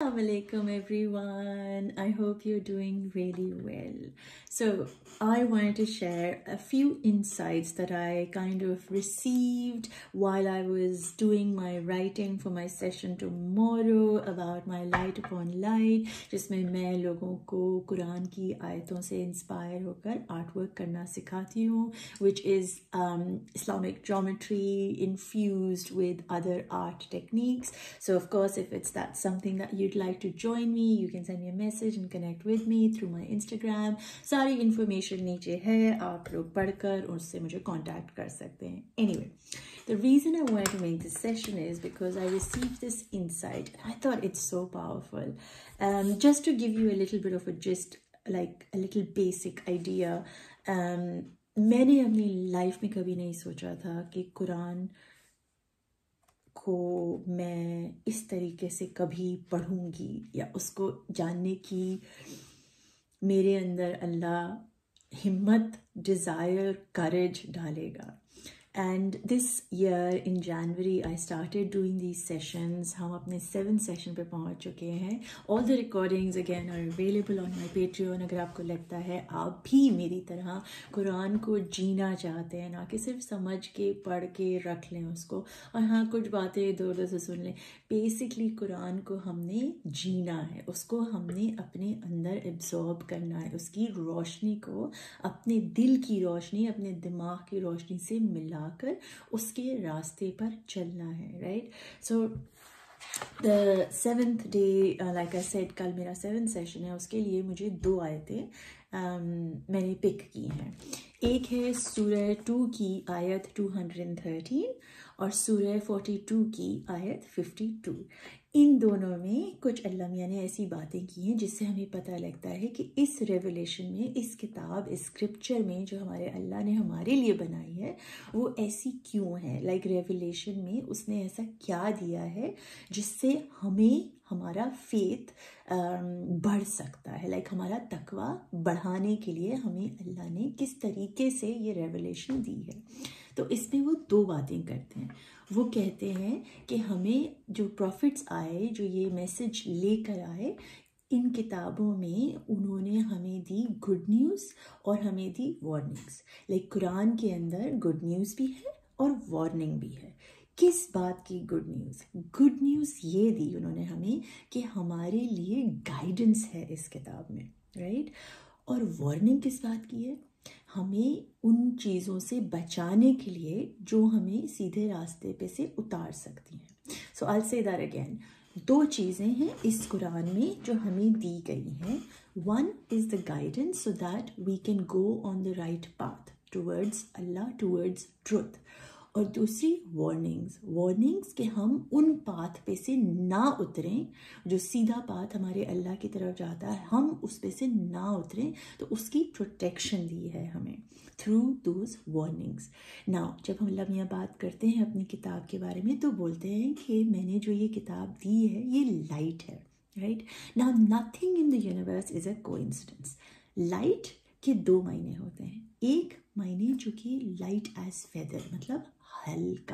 Assalamu alaikum everyone. I hope you're doing really well. So I wanted to share a few insights that I kind of received while I was doing my writing for my session tomorrow about my light upon light, जिसमें मैं लोगों को कुरान की आयतों से inspire होकर art work करना सिखाती हूँ, which is Islamic geometry infused with other art techniques. So of course, if it's that something that you'd like to join me, you can send me a message and connect with me through my Instagram. सारी information नीचे है, आप लोग पढ़कर उससे मुझे contact कर सकते हैं. Anyway, the reason I wanted to make this session is because I received this insight. I thought it's so powerful. Just to give you a little bit of a gist, like a little basic idea, मैंने अपनी life में कभी नहीं सोचा था कि कुरान को मैं इस तरीके से कभी पढ़ूंगी या उसको जानने की मेरे अंदर अल्लाह हिम्मत, डिज़ायर, करेज डालेगा. And this year in January I started doing these sessions. हम अपने 7th session पे पहुँच चुके हैं. All the recordings again are available on my Patreon. अगर आपको लगता है आप भी मेरी तरह कुरान को जीना चाहते हैं, ना कि सिर्फ समझ के पढ़ के रख लें उसको और हाँ कुछ बातें इधर उधर से सुन लें. बेसिकली कुरान को हमने जीना है, उसको हमने अपने अंदर एब्जॉर्ब करना है, उसकी रोशनी को अपने दिल की रोशनी, अपने दिमाग की रोशनी से मिला कर उसके रास्ते पर चलना है. Right. So the 7th day, like I said, कल मेरा 7th सेशन है. उसके लिए मुझे 2 आयतें मैंने पिक की हैं. एक है सूरह 2 की आयत 213 और सूरह 42 की आयत 52. इन दोनों में कुछ अल्लाह मियाँ ने ऐसी बातें की हैं जिससे हमें पता लगता है कि इस रेवलेशन में, इस किताब, इस स्क्रिप्चर में जो हमारे अल्लाह ने हमारे लिए बनाई है वो ऐसी क्यों है. लाइक रेवलेशन में उसने ऐसा क्या दिया है जिससे हमें हमारा फेथ बढ़ सकता है. लाइक हमारा तकवा बढ़ाने के लिए हमें अल्लाह ने किस तरीके से ये रेवलेशन दी है. तो इसमें वो 2 बातें करते हैं. वो कहते हैं कि हमें जो प्रॉफिट्स आए, जो ये मैसेज लेकर आए, इन किताबों में उन्होंने हमें दी गुड न्यूज़ और हमें दी वार्निंग्स. लाइक कुरान के अंदर गुड न्यूज़ भी है और वार्निंग भी है. किस बात की गुड न्यूज़? गुड न्यूज़ ये दी उन्होंने हमें कि हमारे लिए गाइडेंस है इस किताब में. राइट. और वार्निंग किस बात की है? हमें उन चीज़ों से बचाने के लिए जो हमें सीधे रास्ते पे से उतार सकती हैं. So I will say that again. 2 चीज़ें हैं इस कुरान में जो हमें दी गई हैं. One is the guidance so that we can go on the right path towards Allah, towards truth. और दूसरी वार्निंग्स कि हम उन पाथ पे से ना उतरें जो सीधा पाथ हमारे अल्लाह की तरफ जाता है, हम उस पे से ना उतरें. तो उसकी प्रोटेक्शन दी है हमें थ्रू दोज वार्निंग्स. नाउ जब हम अल्लाह मियाँ बात करते हैं अपनी किताब के बारे में तो बोलते हैं कि मैंने जो ये किताब दी है ये लाइट है. Right. Now nothing in the universe is a coincidence. Light के 2 मायने होते हैं. एक मायने जो कि लाइट एज फेदर, मतलब हल्का,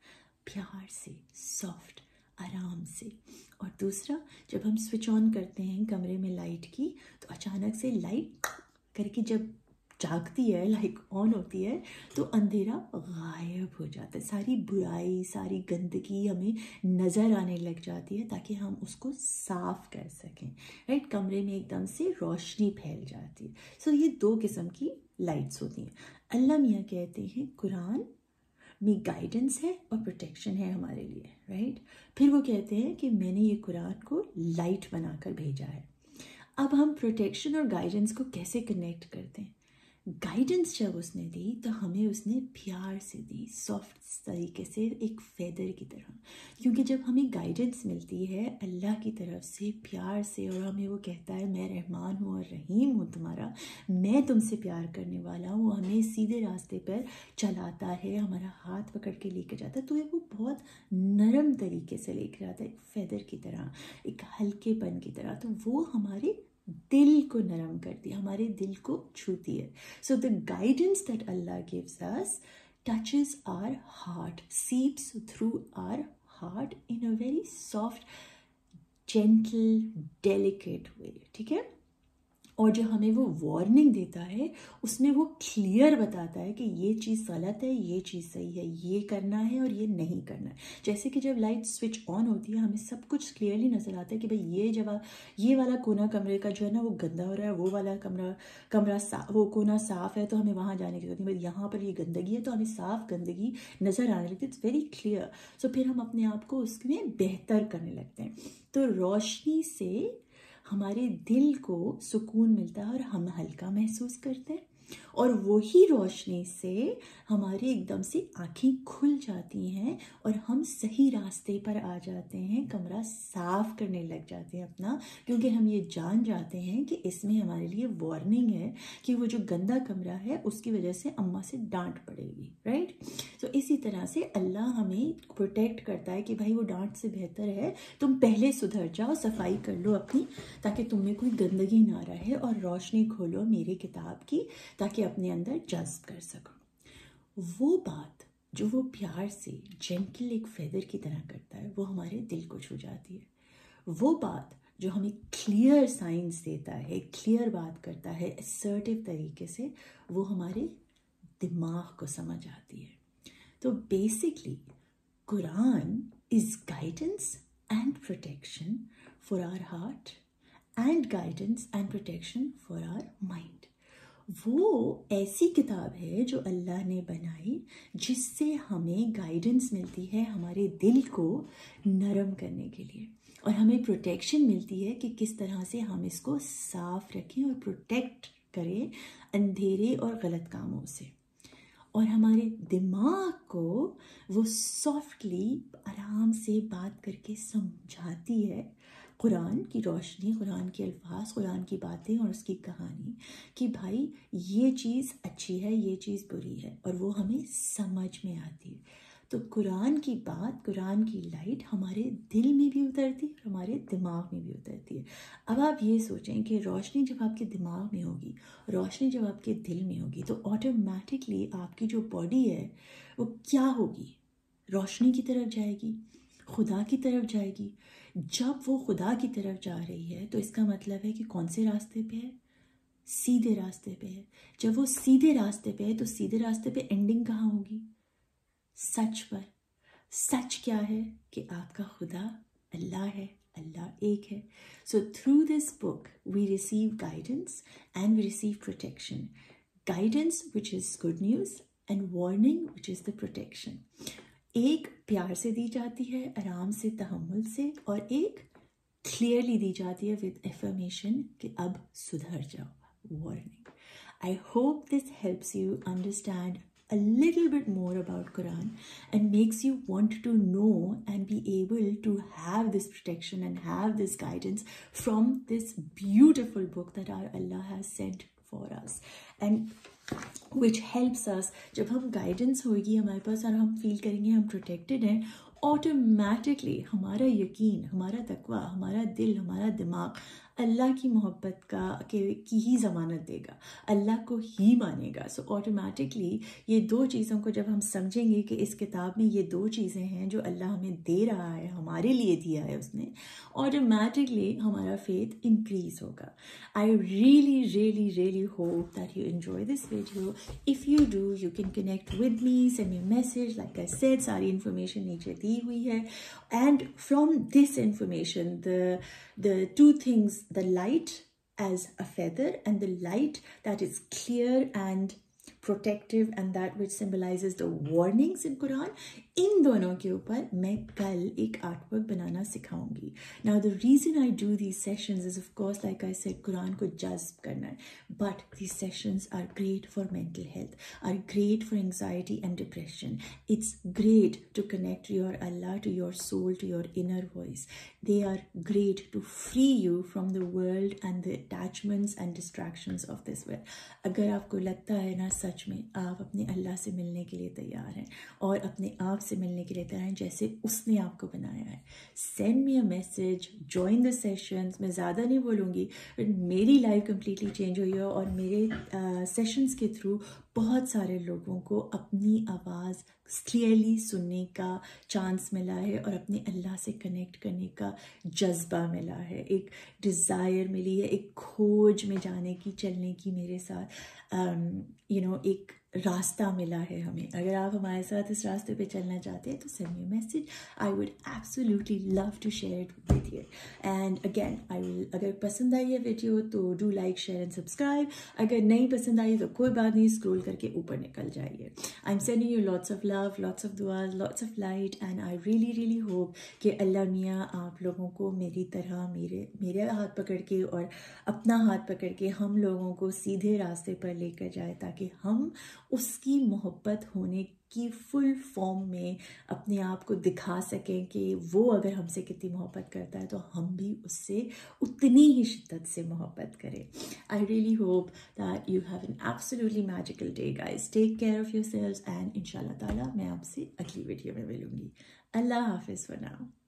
प्यार से, सॉफ्ट, आराम से. और दूसरा, जब हम स्विच ऑन करते हैं कमरे में लाइट की तो अचानक से लाइट करके जब जागती है, लाइक ऑन होती है, तो अंधेरा गायब हो जाता है. सारी बुराई, सारी गंदगी हमें नज़र आने लग जाती है ताकि हम उसको साफ कर सकें. राइट. कमरे में एकदम से रोशनी फैल जाती है. सो ये 2 किस्म की लाइट्स होती हैं. अल्लाह मियाँ कहते हैं कुरान में गाइडेंस है और प्रोटेक्शन है हमारे लिए. राइट. फिर वो कहते हैं कि मैंने ये कुरान को लाइट बनाकर भेजा है. अब हम प्रोटेक्शन और गाइडेंस को कैसे कनेक्ट करते हैं? गाइडेंस जब उसने दी तो हमें उसने प्यार से दी, सॉफ्ट तरीके से, एक फेदर की तरह. क्योंकि जब हमें गाइडेंस मिलती है अल्लाह की तरफ से प्यार से और हमें वो कहता है मैं रहमान हूँ और रहीम हूँ तुम्हारा, मैं तुमसे प्यार करने वाला हूँ, हमें सीधे रास्ते पर चलाता है, हमारा हाथ पकड़ के लेकर जाता है. तो वो बहुत नरम तरीके से लेकर जाता है, एक फेदर की तरह, एक हल्केपन की तरह. तो वो हमारे दिल को नरम करती है, हमारे दिल को छूती है. So the guidance that Allah gives us touches our heart, seeps through our heart in a very soft, gentle delicate way, ठीक है। और जो हमें वो वार्निंग देता है उसमें वो क्लियर बताता है कि ये चीज़ गलत है, ये चीज़ सही है, ये करना है और ये नहीं करना है। जैसे कि जब लाइट स्विच ऑन होती है हमें सब कुछ क्लियरली नज़र आता है कि भाई ये वाला कोना कमरे का जो है ना वो गंदा हो रहा है, वो वाला वो कोना साफ़ है तो हमें वहाँ जाने की जरूरत नहीं, यहाँ पर ये गंदगी है तो हमें साफ़ गंदगी नज़र आने लगती है। It's very clear. सो फिर हम अपने आप को उसमें बेहतर करने लगते हैं। तो रोशनी से हमारे दिल को सुकून मिलता है और हम हल्का महसूस करते हैं, और वही रोशनी से हमारी एकदम से आँखें खुल जाती हैं और हम सही रास्ते पर आ जाते हैं, कमरा साफ करने लग जाते हैं अपना, क्योंकि हम ये जान जाते हैं कि इसमें हमारे लिए वार्निंग है कि वो जो गंदा कमरा है उसकी वजह से अम्मा से डांट पड़ेगी, राइट। तो इसी तरह से अल्लाह हमें प्रोटेक्ट करता है कि भाई वो डांट से बेहतर है तुम पहले सुधर जाओ, सफाई कर लो अपनी, ताकि तुम में कोई गंदगी ना रहे, और रोशनी खोलो मेरी किताब की ताकि अपने अंदर जज्ब कर सको। वो बात जो वो प्यार से जेंटल एक फेदर की तरह करता है वो हमारे दिल को छू जाती है। वो बात जो हमें क्लियर साइंस देता है, क्लियर बात करता है असर्टिव तरीके से, वो हमारे दिमाग को समझ आती है। तो basically Quran is guidance and protection for our heart and guidance and protection for our mind. वो ऐसी किताब है जो अल्लाह ने बनाई जिससे हमें गाइडेंस मिलती है हमारे दिल को नरम करने के लिए, और हमें प्रोटेक्शन मिलती है कि किस तरह से हम इसको साफ रखें और प्रोटेक्ट करें अंधेरे और गलत कामों से। और हमारे दिमाग को वो सॉफ्टली आराम से बात करके समझाती है कुरान की रोशनी, कुरान के अल्फाज, कुरान की बातें और उसकी कहानी, कि भाई ये चीज़ अच्छी है, ये चीज़ बुरी है, और वो हमें समझ में आती है। तो कुरान की बात, कुरान की लाइट हमारे दिल में भी उतरती है, हमारे दिमाग में भी उतरती है। अब आप ये सोचें कि रोशनी जब आपके दिमाग में होगी, रोशनी जब आपके दिल में होगी, तो ऑटोमेटिकली आपकी जो बॉडी है वो क्या होगी? रोशनी की तरफ जाएगी, खुदा की तरफ जाएगी। जब वो खुदा की तरफ जा रही है तो इसका मतलब है कि कौन से रास्ते पे है? सीधे रास्ते पे है। जब वो सीधे रास्ते पे है तो सीधे रास्ते पे एंडिंग कहाँ होगी? सच पर। सच क्या है? कि आपका खुदा अल्लाह है, अल्लाह एक है। So through this book we receive guidance and we receive protection. Guidance which is good news and warning which is the protection. एक प्यार से दी जाती है, आराम से, तहम्मुल से, और एक क्लियरली दी जाती है विद एफर्मेशन कि अब सुधर जाओ, warning. I hope this helps you understand a little bit more about Quran and makes you want to know and be able to have this protection and have this guidance from this beautiful book that our Allah has sent for us, and which helps us, जब हम guidance होगी हमारे पास और हम feel करेंगे हम protected हैं, automatically हमारा यकीन, हमारा तकवा, हमारा दिल, हमारा दिमाग अल्लाह की मोहब्बत की ही ज़मानत देगा, अल्लाह को ही मानेगा। सो ऑटोमेटिकली ये दो चीज़ों को जब हम समझेंगे कि इस किताब में ये दो चीज़ें हैं जो अल्लाह हमें दे रहा है, हमारे लिए दिया है उसने, ऑटोमेटिकली हमारा फेथ इंक्रीज होगा। I really really really hope that you enjoy this video. If you do, you can connect with me, send me message, like I said सारी इन्फॉर्मेशन नीचे दी हुई है। And from this information the two things, the light as a feather and the light that is clear and protective and that which symbolizes the warnings in Quran, इन दोनों के ऊपर मैं कल एक आर्टवर्क बनाना सिखाऊंगी। Now the reason I do these sessions is of course like I said कुरान को जज्ब करना है, but these sessions are great for mental health, are great for anxiety and depression. It's great to connect your Allah, to your soul, to your inner voice. They are great to free you from the world and the attachments and distractions of this world. अगर आपको लगता है ना सच में आप अपने अल्लाह से मिलने के लिए तैयार हैं और अपने आप से मिलने के लिए तैयार हैं जैसे उसने आपको बनाया है। Send me a message, join the sessions. मैं ज़्यादा नहीं बोलूँगी, मेरी लाइफ कम्प्लीटली चेंज हुई है और मेरे सेशंस के थ्रू बहुत सारे लोगों को अपनी आवाज़ क्लियरली सुनने का चांस मिला है और अपने अल्लाह से कनेक्ट करने का जज्बा मिला है, एक डिज़ायर मिली है, एक खोज में जाने की, चलने की मेरे साथ एक रास्ता मिला है हमें। अगर आप हमारे साथ इस रास्ते पे चलना चाहते हैं तो send me a message, I would absolutely love to share it with you. And again अगर पसंद आई है वीडियो तो do like, share and subscribe. अगर नहीं पसंद आई तो कोई बात नहीं, स्क्रॉल करके ऊपर निकल जाइए। I am sending you lots of love, lots of दुआज, lots of light, and I really hope कि अल्लाह मियाँ आप लोगों को मेरी तरह मेरे हाथ पकड़ के और अपना हाथ पकड़ के हम लोगों को सीधे रास्ते पर लेकर जाए, ताकि हम उसकी मोहब्बत होने की फुल फॉर्म में अपने आप को दिखा सकें कि वो अगर हमसे कितनी मोहब्बत करता है तो हम भी उससे उतनी ही शिद्दत से मोहब्बत करें। I really hope that you have an absolutely magical day guys. Take care of yourselves and इंशाल्लाह ताला मैं आपसे अगली वीडियो में मिलूंगी। अल्लाह हाफिज़ फॉर नाउ।